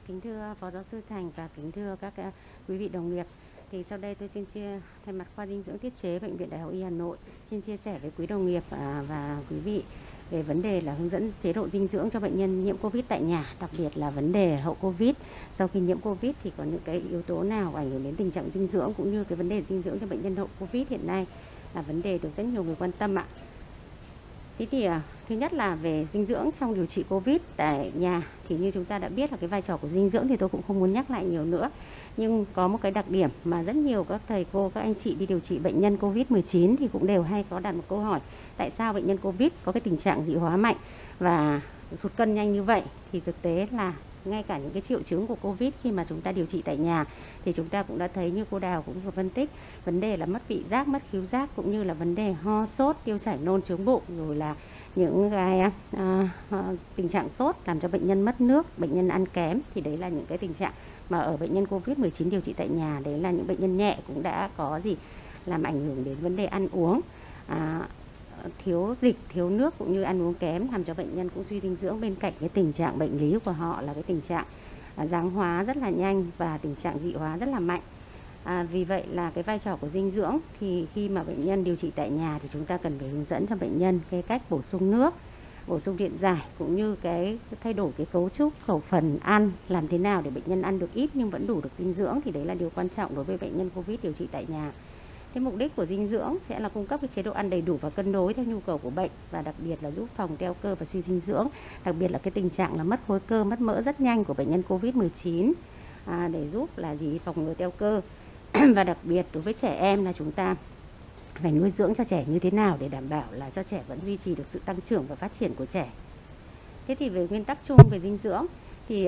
Kính thưa Phó Giáo sư Thành và kính thưa các quý vị đồng nghiệp. Thì sau đây tôi xin thay mặt khoa dinh dưỡng tiết chế Bệnh viện Đại học Y Hà Nội xin chia sẻ với quý đồng nghiệp và quý vị về vấn đề là hướng dẫn chế độ dinh dưỡng cho bệnh nhân nhiễm Covid tại nhà, đặc biệt là vấn đề hậu Covid. Sau khi nhiễm Covid thì có những cái yếu tố nào ảnh hưởng đến tình trạng dinh dưỡng cũng như cái vấn đề dinh dưỡng cho bệnh nhân hậu Covid hiện nay là vấn đề được rất nhiều người quan tâm ạ. Thế thì thứ nhất là về dinh dưỡng trong điều trị Covid tại nhà thì như chúng ta đã biết là cái vai trò của dinh dưỡng thì tôi cũng không muốn nhắc lại nhiều nữa. Nhưng có một cái đặc điểm mà rất nhiều các thầy cô, các anh chị đi điều trị bệnh nhân Covid-19 thì cũng đều hay có đặt một câu hỏi: tại sao bệnh nhân Covid có cái tình trạng dị hóa mạnh và sụt cân nhanh như vậy? Thì thực tế là ngay cả những cái triệu chứng của Covid khi mà chúng ta điều trị tại nhà thì chúng ta cũng đã thấy, như cô Đào cũng vừa phân tích, vấn đề là mất vị giác, mất khứu giác, cũng như là vấn đề ho sốt, tiêu chảy, nôn, chướng bụng, rồi là những cái tình trạng sốt làm cho bệnh nhân mất nước, bệnh nhân ăn kém. Thì đấy là những cái tình trạng mà ở bệnh nhân Covid-19 điều trị tại nhà. Đấy là những bệnh nhân nhẹ cũng đã có làm ảnh hưởng đến vấn đề ăn uống, thiếu dịch, thiếu nước cũng như ăn uống kém, làm cho bệnh nhân cũng suy dinh dưỡng. Bên cạnh cái tình trạng bệnh lý của họ là cái tình trạng giáng hóa rất là nhanh và tình trạng dị hóa rất là mạnh. Vì vậy là cái vai trò của dinh dưỡng thì khi mà bệnh nhân điều trị tại nhà thì chúng ta cần phải hướng dẫn cho bệnh nhân cái cách bổ sung nước, bổ sung điện giải, cũng như cái thay đổi cái cấu trúc khẩu phần ăn, làm thế nào để bệnh nhân ăn được ít nhưng vẫn đủ được dinh dưỡng. Thì đấy là điều quan trọng đối với bệnh nhân Covid điều trị tại nhà. Cái mục đích của dinh dưỡng sẽ là cung cấp cái chế độ ăn đầy đủ và cân đối theo nhu cầu của bệnh, và đặc biệt là giúp phòng teo cơ và suy dinh dưỡng, đặc biệt là cái tình trạng là mất khối cơ, mất mỡ rất nhanh của bệnh nhân Covid-19, để giúp là phòng ngừa teo cơ. Và đặc biệt đối với trẻ em là chúng ta phải nuôi dưỡng cho trẻ như thế nào để đảm bảo là cho trẻ vẫn duy trì được sự tăng trưởng và phát triển của trẻ. Thế thì về nguyên tắc chung về dinh dưỡng thì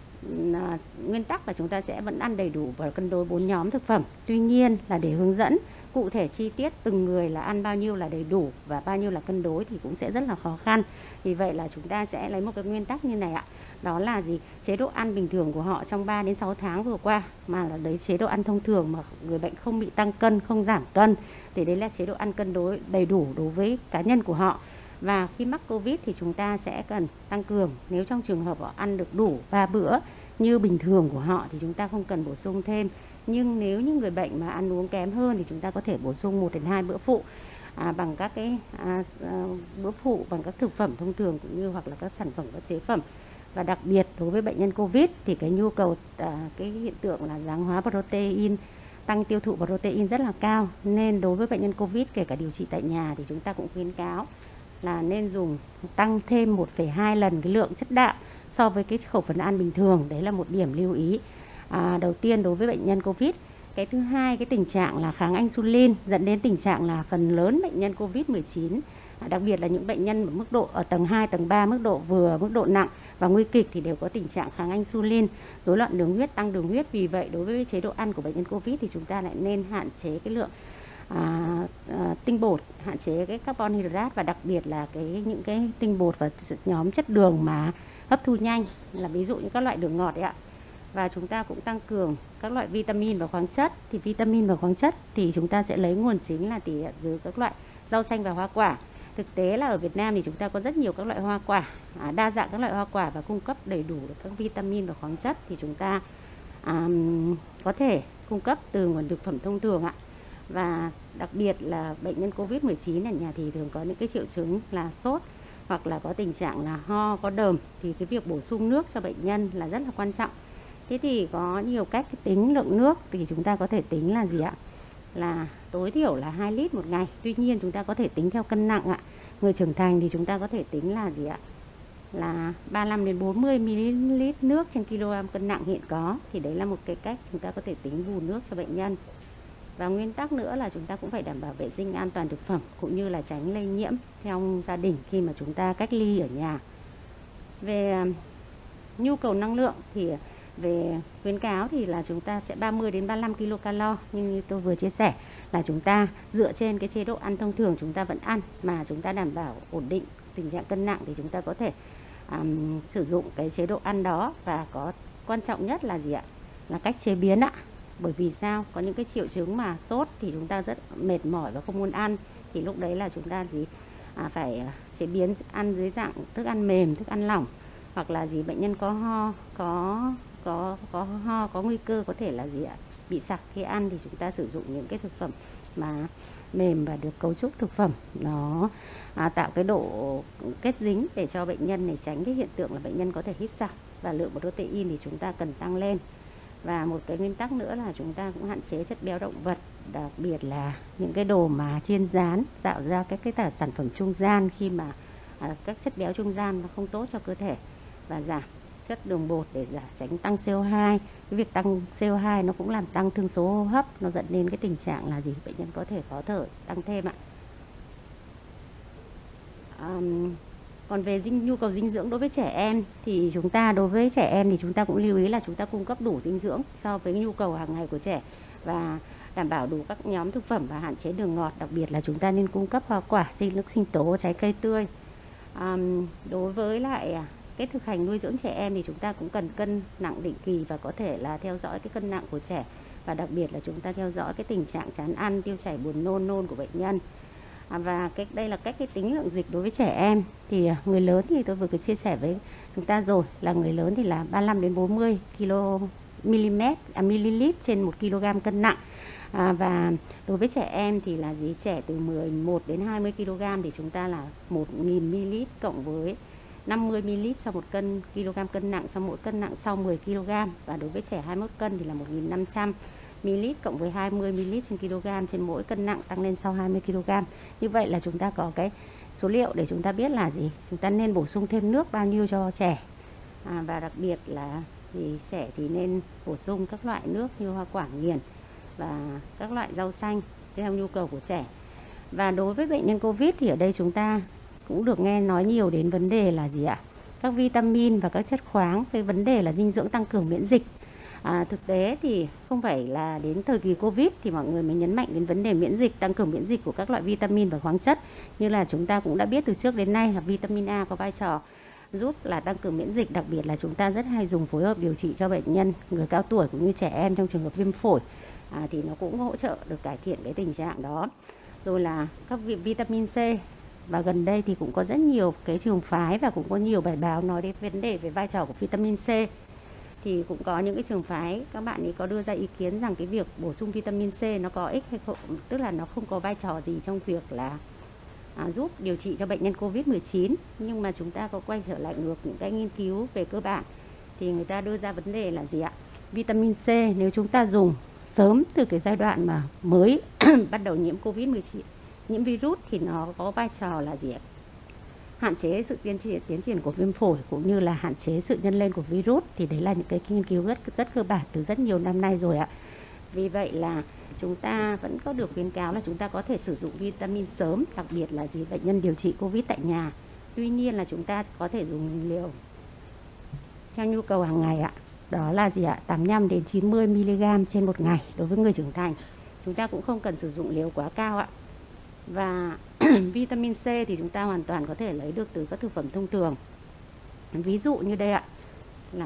nguyên tắc là chúng ta sẽ vẫn ăn đầy đủ và cân đối 4 nhóm thực phẩm. Tuy nhiên là để hướng dẫn cụ thể chi tiết từng người là ăn bao nhiêu là đầy đủ và bao nhiêu là cân đối thì cũng sẽ rất là khó khăn. Vì vậy là chúng ta sẽ lấy một cái nguyên tắc như này ạ. Đó là chế độ ăn bình thường của họ trong 3 đến 6 tháng vừa qua, mà là đấy chế độ ăn thông thường mà người bệnh không bị tăng cân, không giảm cân, thì đấy là chế độ ăn cân đối đầy đủ đối với cá nhân của họ. Và khi mắc Covid thì chúng ta sẽ cần tăng cường. Nếu trong trường hợp họ ăn được đủ 3 bữa như bình thường của họ thì chúng ta không cần bổ sung thêm. Nhưng nếu như người bệnh mà ăn uống kém hơn thì chúng ta có thể bổ sung 1 đến 2 bữa phụ bằng các cái bữa phụ bằng các thực phẩm thông thường, cũng như hoặc là các sản phẩm, các chế phẩm. Và đặc biệt đối với bệnh nhân Covid thì cái nhu cầu cái hiện tượng là giáng hóa protein, tăng tiêu thụ protein rất là cao, nên đối với bệnh nhân Covid kể cả điều trị tại nhà thì chúng ta cũng khuyến cáo là nên dùng tăng thêm 1,2 lần cái lượng chất đạm so với cái khẩu phần ăn bình thường. Đấy là một điểm lưu ý đầu tiên đối với bệnh nhân Covid. Cái thứ hai, cái tình trạng là kháng insulin dẫn đến tình trạng là phần lớn bệnh nhân Covid-19, đặc biệt là những bệnh nhân ở mức độ ở tầng 2, tầng 3, mức độ vừa, mức độ nặng và nguy kịch thì đều có tình trạng kháng insulin, rối loạn đường huyết, tăng đường huyết. Vì vậy đối với chế độ ăn của bệnh nhân Covid thì chúng ta lại nên hạn chế cái lượng tinh bột, hạn chế cái carbon hydrate, và đặc biệt là những cái tinh bột và nhóm chất đường mà hấp thu nhanh, là ví dụ như các loại đường ngọt đấy ạ. Và chúng ta cũng tăng cường các loại vitamin và khoáng chất. Thì vitamin và khoáng chất thì chúng ta sẽ lấy nguồn chính là từ các loại rau xanh và hoa quả. Thực tế là ở Việt Nam thì chúng ta có rất nhiều các loại hoa quả, đa dạng các loại hoa quả và cung cấp đầy đủ được các vitamin và khoáng chất, thì chúng ta có thể cung cấp từ nguồn thực phẩm thông thường ạ. Và đặc biệt là bệnh nhân Covid-19 ở nhà thì thường có những cái triệu chứng là sốt hoặc là có tình trạng là ho, có đờm, thì cái việc bổ sung nước cho bệnh nhân là rất là quan trọng. Thế thì có nhiều cách tính lượng nước, thì chúng ta có thể tính là là tối thiểu là 2 lít một ngày. Tuy nhiên chúng ta có thể tính theo cân nặng ạ. Người trưởng thành thì chúng ta có thể tính là là 35 đến 40 ml nước trên kg cân nặng hiện có. Thì đấy là một cái cách chúng ta có thể tính bù nước cho bệnh nhân. Và nguyên tắc nữa là chúng ta cũng phải đảm bảo vệ sinh an toàn thực phẩm, cũng như là tránh lây nhiễm trong gia đình khi mà chúng ta cách ly ở nhà. Về nhu cầu năng lượng thì về khuyến cáo thì là chúng ta sẽ 30 đến 35 kcal, nhưng như tôi vừa chia sẻ là chúng ta dựa trên cái chế độ ăn thông thường chúng ta vẫn ăn mà chúng ta đảm bảo ổn định tình trạng cân nặng, thì chúng ta có thể sử dụng cái chế độ ăn đó. Và có quan trọng nhất là là cách chế biến ạ. Bởi vì sao? Có những cái triệu chứng mà sốt thì chúng ta rất mệt mỏi và không muốn ăn, thì lúc đấy là chúng ta phải chế biến ăn dưới dạng thức ăn mềm, thức ăn lỏng, hoặc là bệnh nhân có ho, có có ho, có nguy cơ có thể là gì ạ, bị sặc khi ăn, thì chúng ta sử dụng những cái thực phẩm mà mềm và được cấu trúc thực phẩm nó tạo cái độ kết dính để cho bệnh nhân này tránh cái hiện tượng là bệnh nhân có thể hít sặc, và lượng protein thì chúng ta cần tăng lên. Và một cái nguyên tắc nữa là chúng ta cũng hạn chế chất béo động vật, đặc biệt là những cái đồ mà chiên rán tạo ra các cái sản phẩm trung gian, khi mà các chất béo trung gian nó không tốt cho cơ thể, và giảm chất đường bột để tránh tăng CO2. Cái việc tăng CO2 nó cũng làm tăng thương số hô hấp, nó dẫn đến cái tình trạng là gì, bệnh nhân có thể khó thở tăng thêm ạ. Còn về nhu cầu dinh dưỡng đối với trẻ em thì đối với trẻ em thì chúng ta cũng lưu ý là chúng ta cung cấp đủ dinh dưỡng so với nhu cầu hàng ngày của trẻ, và đảm bảo đủ các nhóm thực phẩm và hạn chế đường ngọt. Đặc biệt là chúng ta nên cung cấp hoa quả, sinh tố, trái cây tươi. Đối với lại cái thực hành nuôi dưỡng trẻ em thì chúng ta cũng cần cân nặng định kỳ và có thể là theo dõi cái cân nặng của trẻ, và đặc biệt là chúng ta theo dõi cái tình trạng chán ăn, tiêu chảy, buồn nôn của bệnh nhân. Và đây là cách cái tính lượng dịch đối với trẻ em. Thì người lớn thì tôi vừa cứ chia sẻ với chúng ta rồi, là người lớn thì là 35 đến 40 ml trên 1 kg cân nặng. Và đối với trẻ em thì là trẻ từ 11 đến 20 kg thì chúng ta là 1.000 ml cộng với 50 ml cho 1 kg cân nặng cho mỗi cân nặng sau 10 kg. Và đối với trẻ 21 cân thì là 1.500 ml cộng với 20 ml trên kg trên mỗi cân nặng tăng lên sau 20 kg. Như vậy là chúng ta có cái số liệu để chúng ta biết là chúng ta nên bổ sung thêm nước bao nhiêu cho trẻ. Và đặc biệt là trẻ thì nên bổ sung các loại nước như hoa quả nghiền và các loại rau xanh theo nhu cầu của trẻ. Và đối với bệnh nhân Covid thì ở đây chúng ta cũng được nghe nói nhiều đến vấn đề là các vitamin và các chất khoáng, cái vấn đề là dinh dưỡng tăng cường miễn dịch. Thực tế thì không phải là đến thời kỳ Covid thì mọi người mới nhấn mạnh đến vấn đề miễn dịch, tăng cường miễn dịch của các loại vitamin và khoáng chất. Như là chúng ta cũng đã biết từ trước đến nay là vitamin A có vai trò giúp là tăng cường miễn dịch, đặc biệt là chúng ta rất hay dùng phối hợp điều trị cho bệnh nhân người cao tuổi cũng như trẻ em trong trường hợp viêm phổi, thì nó cũng hỗ trợ được cải thiện cái tình trạng đó. Rồi là các vitamin C, và gần đây thì cũng có rất nhiều cái trường phái và cũng có nhiều bài báo nói đến vấn đề về vai trò của vitamin C. Thì cũng có những cái trường phái các bạn ấy có đưa ra ý kiến rằng cái việc bổ sung vitamin C nó có ích hay không, tức là nó không có vai trò gì trong việc là giúp điều trị cho bệnh nhân Covid-19. Nhưng mà chúng ta có quay trở lại ngược những cái nghiên cứu về cơ bản thì người ta đưa ra vấn đề là vitamin C nếu chúng ta dùng sớm từ cái giai đoạn mà mới bắt đầu nhiễm Covid-19, nhiễm virus, thì nó có vai trò là hạn chế sự tiến triển của viêm phổi cũng như là hạn chế sự nhân lên của virus. Thì đấy là những cái nghiên cứu rất cơ bản từ rất nhiều năm nay rồi ạ. Vì vậy là chúng ta vẫn có được khuyến cáo là chúng ta có thể sử dụng vitamin sớm, đặc biệt là bệnh nhân điều trị Covid tại nhà. Tuy nhiên là chúng ta có thể dùng liều theo nhu cầu hàng ngày ạ. Đó là 85 đến 90 mg trên một ngày đối với người trưởng thành. Chúng ta cũng không cần sử dụng liều quá cao ạ. Và vitamin C thì chúng ta hoàn toàn có thể lấy được từ các thực phẩm thông thường. Ví dụ như đây ạ, là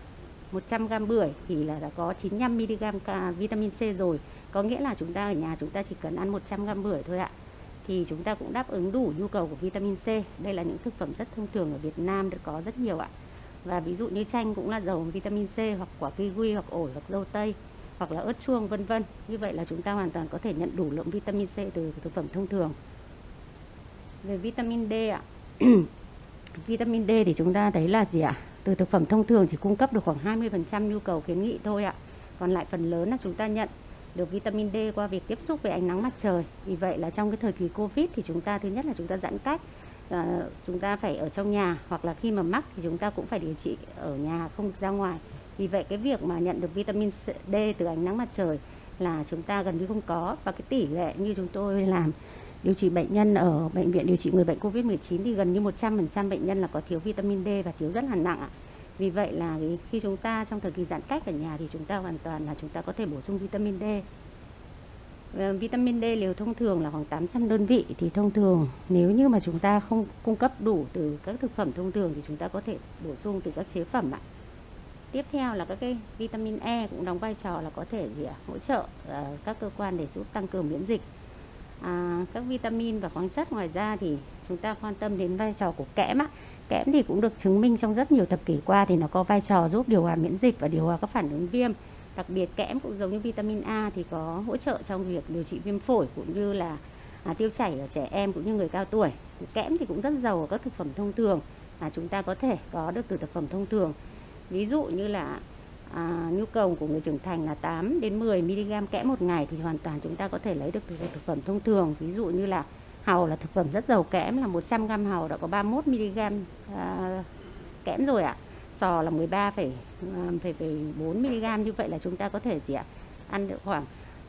100 g bưởi thì là đã có 95 mg vitamin C rồi. Có nghĩa là chúng ta ở nhà chúng ta chỉ cần ăn 100 g bưởi thôi ạ. Thì chúng ta cũng đáp ứng đủ nhu cầu của vitamin C. Đây là những thực phẩm rất thông thường ở Việt Nam, có rất nhiều ạ. Và ví dụ như chanh cũng là giàu vitamin C, hoặc quả kiwi, hoặc ổi, hoặc dâu tây, hoặc là ớt chuông, vân vân. Như vậy là chúng ta hoàn toàn có thể nhận đủ lượng vitamin C từ thực phẩm thông thường. Về vitamin D ạ. Vitamin D thì chúng ta thấy là từ thực phẩm thông thường chỉ cung cấp được khoảng 20% nhu cầu khuyến nghị thôi ạ. Còn lại phần lớn là chúng ta nhận được vitamin D qua việc tiếp xúc với ánh nắng mặt trời. Vì vậy là trong cái thời kỳ Covid thì chúng ta thứ nhất là chúng ta giãn cách, chúng ta phải ở trong nhà, hoặc là khi mà mắc thì chúng ta cũng phải điều trị ở nhà, không ra ngoài. Vì vậy cái việc mà nhận được vitamin D từ ánh nắng mặt trời là chúng ta gần như không có. Và cái tỷ lệ như chúng tôi làm điều trị bệnh nhân ở bệnh viện điều trị người bệnh Covid-19 thì gần như 100% bệnh nhân là có thiếu vitamin D và thiếu rất là nặng ạ. Vì vậy là khi chúng ta trong thời kỳ giãn cách ở nhà thì chúng ta hoàn toàn là chúng ta có thể bổ sung vitamin D. Vitamin D liều thông thường là khoảng 800 đơn vị. Thì thông thường nếu như mà chúng ta không cung cấp đủ từ các thực phẩm thông thường thì chúng ta có thể bổ sung từ các chế phẩm ạ. Tiếp theo là các cái vitamin E cũng đóng vai trò là có thể hỗ trợ các cơ quan để giúp tăng cường miễn dịch. Các vitamin và khoáng chất ngoài ra thì chúng ta quan tâm đến vai trò của kẽm ạ. Kẽm thì cũng được chứng minh trong rất nhiều thập kỷ qua thì nó có vai trò giúp điều hòa miễn dịch và điều hòa các phản ứng viêm. Đặc biệt kẽm cũng giống như vitamin A thì có hỗ trợ trong việc điều trị viêm phổi cũng như là tiêu chảy ở trẻ em cũng như người cao tuổi. Kẽm thì cũng rất giàu ở các thực phẩm thông thường chúng ta có thể có được từ thực phẩm thông thường. Ví dụ như là nhu cầu của người trưởng thành là 8 đến 10 mg kẽm một ngày thì hoàn toàn chúng ta có thể lấy được từ thực phẩm thông thường. Ví dụ như là hàu là thực phẩm rất giàu kẽm, là 100 g hàu đã có 31 mg kẽm rồi ạ. Sò là 13,4 mg, như vậy là chúng ta có thể ăn được khoảng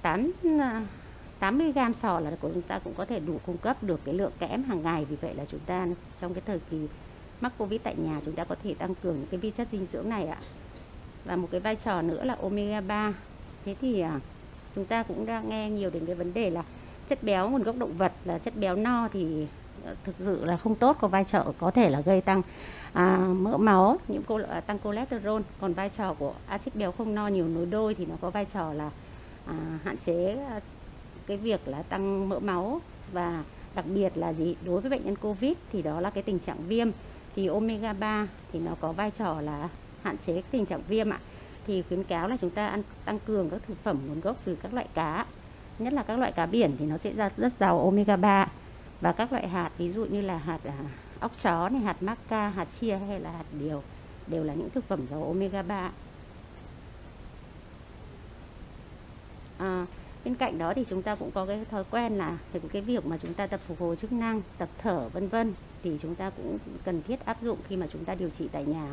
8 mg sò là chúng ta cũng có thể đủ cung cấp được cái lượng kẽm hàng ngày. Vì vậy là chúng ta trong cái thời kỳ mắc Covid tại nhà chúng ta có thể tăng cường những cái vi chất dinh dưỡng này ạ. Và một cái vai trò nữa là omega 3. Thế thì chúng ta cũng đang nghe nhiều đến cái vấn đề là chất béo nguồn gốc động vật, là chất béo no thì thực sự là không tốt, có vai trò có thể là gây tăng mỡ máu, tăng cholesterol. Còn vai trò của axit béo không no nhiều nối đôi thì nó có vai trò là hạn chế cái việc là tăng mỡ máu. Và đặc biệt là đối với bệnh nhân Covid thì đó là cái tình trạng viêm, thì omega 3 thì nó có vai trò là hạn chế tình trạng viêm ạ. Thì khuyến cáo là chúng ta tăng cường các thực phẩm nguồn gốc từ các loại cá, nhất là các loại cá biển thì nó sẽ rất giàu omega 3. Và các loại hạt ví dụ như là hạt óc chó này, hạt maca, hạt chia hay là hạt điều đều là những thực phẩm giàu omega 3. Bên cạnh đó thì chúng ta cũng có cái thói quen là cái việc mà chúng ta tập phục hồi chức năng, tập thở vân vân thì chúng ta cũng cần thiết áp dụng khi mà chúng ta điều trị tại nhà.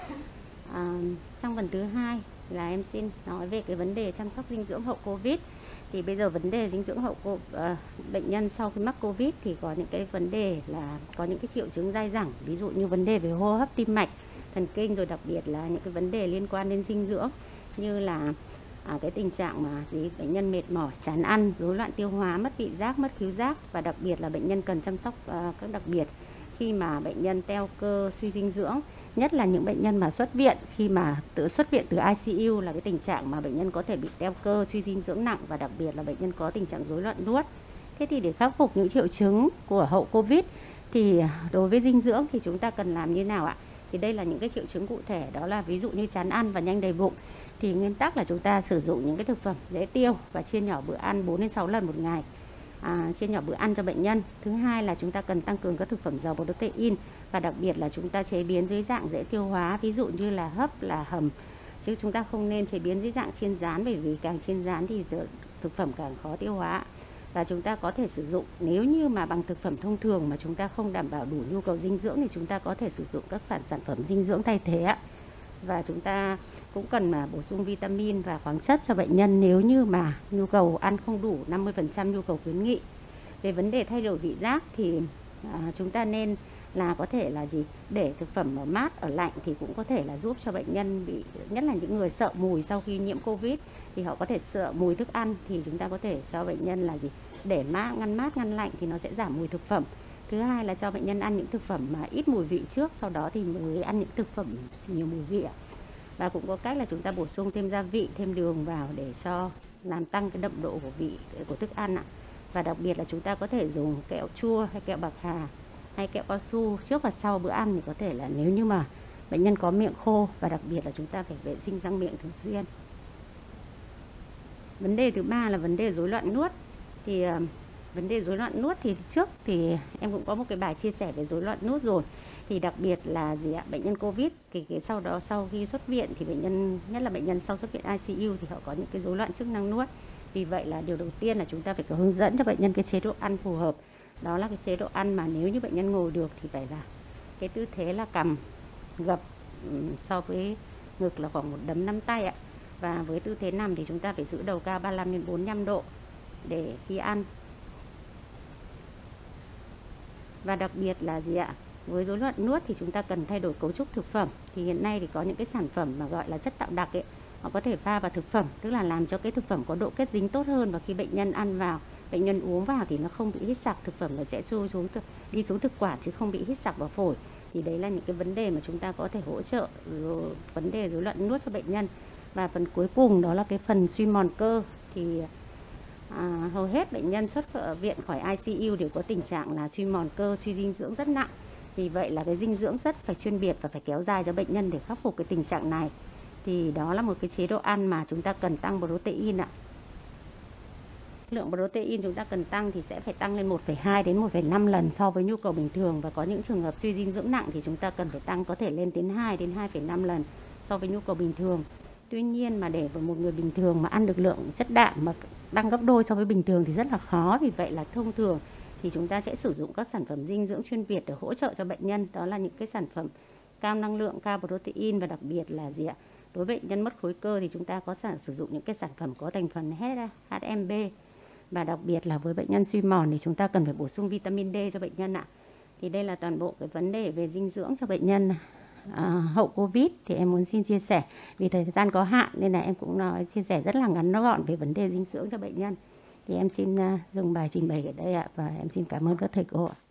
Sang phần thứ hai là em xin nói về cái vấn đề chăm sóc dinh dưỡng hậu Covid. Thì bây giờ vấn đề dinh dưỡng hậu bệnh nhân sau khi mắc Covid thì có những cái vấn đề là có những cái triệu chứng dai dẳng, ví dụ như vấn đề về hô hấp, tim mạch, thần kinh, rồi đặc biệt là những cái vấn đề liên quan đến dinh dưỡng như là cái tình trạng mà bệnh nhân mệt mỏi, chán ăn, rối loạn tiêu hóa, mất vị giác, mất khứu giác. Và đặc biệt là bệnh nhân cần chăm sóc các đặc biệt khi mà bệnh nhân teo cơ, suy dinh dưỡng, nhất là những bệnh nhân mà xuất viện, khi mà xuất viện từ ICU là cái tình trạng mà bệnh nhân có thể bị teo cơ, suy dinh dưỡng nặng, và đặc biệt là bệnh nhân có tình trạng rối loạn nuốt. Thế thì để khắc phục những triệu chứng của hậu Covid thì đối với dinh dưỡng thì chúng ta cần làm như nào ạ? Thì đây là những cái triệu chứng cụ thể, đó là ví dụ như chán ăn và nhanh đầy bụng thì nguyên tắc là chúng ta sử dụng những cái thực phẩm dễ tiêu và chia nhỏ bữa ăn 4 đến 6 lần một ngày. Chia nhỏ bữa ăn cho bệnh nhân. Thứ hai là chúng ta cần tăng cường các thực phẩm giàu protein và đặc biệt là chúng ta chế biến dưới dạng dễ tiêu hóa, ví dụ như là hấp, là hầm, chứ chúng ta không nên chế biến dưới dạng chiên rán, bởi vì càng chiên rán thì thực phẩm càng khó tiêu hóa. Và chúng ta có thể sử dụng, nếu như mà bằng thực phẩm thông thường mà chúng ta không đảm bảo đủ nhu cầu dinh dưỡng thì chúng ta có thể sử dụng các sản phẩm dinh dưỡng thay thế. Và chúng ta cũng cần mà bổ sung vitamin và khoáng chất cho bệnh nhân nếu như mà nhu cầu ăn không đủ 50% nhu cầu khuyến nghị. Về vấn đề thay đổi vị giác thì chúng ta nên là có thể là để thực phẩm ở mát, ở lạnh thì cũng có thể là giúp cho bệnh nhân bị, nhất là những người sợ mùi sau khi nhiễm Covid thì họ có thể sợ mùi thức ăn, thì chúng ta có thể cho bệnh nhân là để mát, ngăn lạnh thì nó sẽ giảm mùi thực phẩm. Thứ hai là cho bệnh nhân ăn những thực phẩm mà ít mùi vị trước, sau đó thì mới ăn những thực phẩm nhiều mùi vị ạ. Và cũng có cách là chúng ta bổ sung thêm gia vị, thêm đường vào để cho làm tăng cái đậm độ của vị của thức ăn ạ. Và đặc biệt là chúng ta có thể dùng kẹo chua hay kẹo bạc hà hay kẹo cao su trước và sau bữa ăn, thì có thể là nếu như mà bệnh nhân có miệng khô, và đặc biệt là chúng ta phải vệ sinh răng miệng thường xuyên. Vấn đề thứ ba là vấn đề rối loạn nuốt. Thì vấn đề rối loạn nuốt thì trước thì em cũng có một cái bài chia sẻ về rối loạn nuốt rồi. Thì đặc biệt là bệnh nhân Covid thì sau đó sau khi xuất viện thì bệnh nhân, nhất là bệnh nhân sau xuất viện ICU thì họ có những cái rối loạn chức năng nuốt. Vì vậy là điều đầu tiên là chúng ta phải có hướng dẫn cho bệnh nhân cái chế độ ăn phù hợp. Đó là cái chế độ ăn mà nếu như bệnh nhân ngồi được thì phải là cái tư thế là cằm gập so với ngực là khoảng 1 đấm 5 tay ạ. Và với tư thế nằm thì chúng ta phải giữ đầu cao 35 đến 45 độ để khi ăn. Và đặc biệt là với rối loạn nuốt thì chúng ta cần thay đổi cấu trúc thực phẩm. Thì hiện nay thì có những cái sản phẩm mà gọi là chất tạo đặc họ có thể pha vào thực phẩm, tức là làm cho cái thực phẩm có độ kết dính tốt hơn, và khi bệnh nhân ăn vào, bệnh nhân uống vào thì nó không bị hít xạc, thực phẩm nó sẽ đi xuống thực quản chứ không bị hít xạc vào phổi. Thì đấy là những cái vấn đề mà chúng ta có thể hỗ trợ vấn đề rối loạn nuốt cho bệnh nhân. Và phần cuối cùng đó là cái phần suy mòn cơ. Thì hầu hết bệnh nhân xuất viện khỏi ICU đều có tình trạng là suy mòn cơ, suy dinh dưỡng rất nặng. Vì vậy là cái dinh dưỡng rất phải chuyên biệt và phải kéo dài cho bệnh nhân để khắc phục cái tình trạng này. Thì đó là một cái chế độ ăn mà chúng ta cần tăng protein ạ. Lượng protein chúng ta cần tăng thì sẽ phải tăng lên 1,2 đến 1,5 lần so với nhu cầu bình thường, và có những trường hợp suy dinh dưỡng nặng thì chúng ta cần phải tăng có thể lên đến 2 đến 2,5 lần so với nhu cầu bình thường. Tuy nhiên mà để một người bình thường mà ăn được lượng chất đạm mà tăng gấp đôi so với bình thường thì rất là khó. Vì vậy là thông thường thì chúng ta sẽ sử dụng các sản phẩm dinh dưỡng chuyên biệt để hỗ trợ cho bệnh nhân. Đó là những cái sản phẩm cao năng lượng, cao protein, và đặc biệt là gì ạ? Đối với bệnh nhân mất khối cơ thì chúng ta có sử dụng những cái sản phẩm có thành phần HMB. Và đặc biệt là với bệnh nhân suy mòn thì chúng ta cần phải bổ sung vitamin D cho bệnh nhân ạ. Thì đây là toàn bộ cái vấn đề về dinh dưỡng cho bệnh nhân hậu Covid thì em muốn xin chia sẻ. Vì thời gian có hạn nên là em cũng chia sẻ rất là ngắn gọn về vấn đề dinh dưỡng cho bệnh nhân. Thì em xin dừng bài trình bày ở đây ạ, và em xin cảm ơn các thầy cô ạ.